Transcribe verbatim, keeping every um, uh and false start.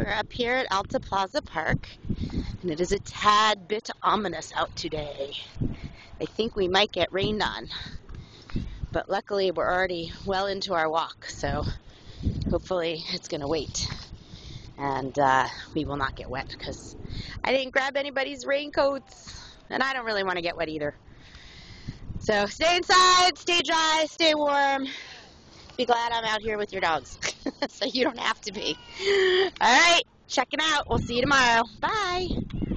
We're up here at Alta Plaza Park, and it is a tad bit ominous out today. I think we might get rained on, but luckily we're already well into our walk, so hopefully it's going to wait, and uh, we will not get wet because I didn't grab anybody's raincoats, and I don't really want to get wet either. So stay inside, stay dry, stay warm. Be glad I'm out here with your dogs, so you don't have to be. All right, checking out. We'll see you tomorrow. Bye.